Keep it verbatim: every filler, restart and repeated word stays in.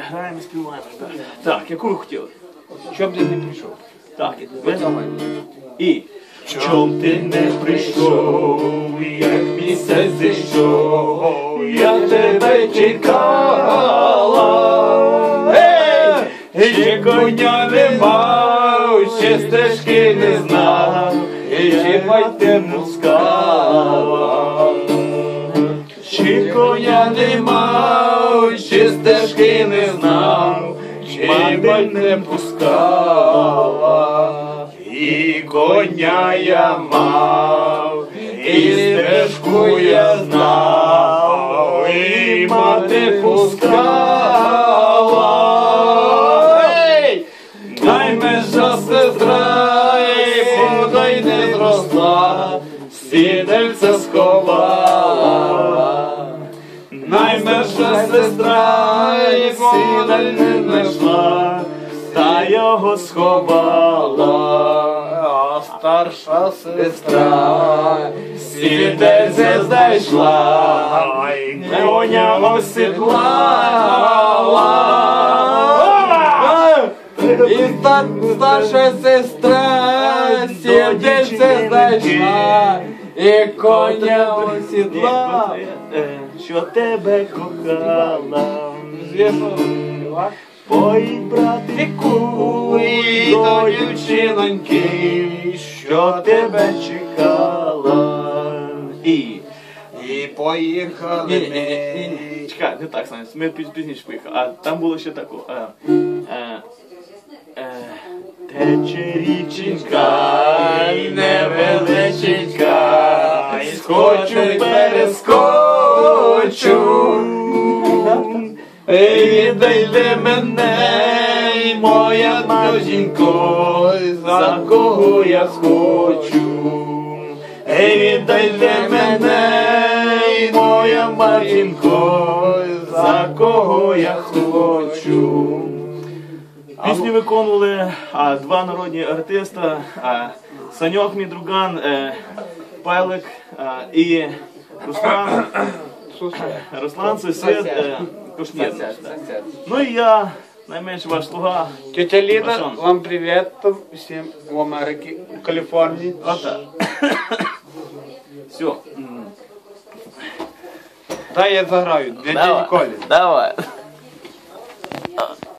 граємо, співаємо. Так, яку ви хотіли? Щоб ти не прийшов. Так, ви і чом ти не прийшов, як місяць зійшов, я тебе чекала. Ей, ще коня не мав, ще стежки не знав, і ще мать не пускала. Ще коня не мав, ще стежки не знав, ще мать не пускала. І коня я мав, і стежку я знав, і мати пускала. Ей! Наймежа сестра, і подай не зросла, сідельця сховала. Наймежа сестра, і подай не знайшла, та його сховала. А старша сестра сідельце знайшла, коня осідлала. І старша сестра сідельце знайшла, і коня осідла. Що тебе кохала. Поїдь, братику, і до дівчиноньки, що тебе чекала. І І поїхали Ні, ні, ні, ми. ні. Чекай, не так, Саня, ми піз- пізніше поїхали. А там було ще таке. Е, е, е, Тече річенька, невеличенька, і скочу, перескочу. Ей, віддайте мене, моя доченько, за кого я схочу. Ей, віддайте мене, моя матінко, за кого я хочу. Пісню виконували а, два народні артиста, а, Саньок Мідруган, е, Пайлик а, і Руслан, Руслан сусід е, Кушнір. Ну і я, найменш ваш слуга. Тетя Ліда, Пашон. вам привіт всім в Америці, в Каліфорнії. Отак. Все. Дай я заграю для Давай. дяді Колі. Давай.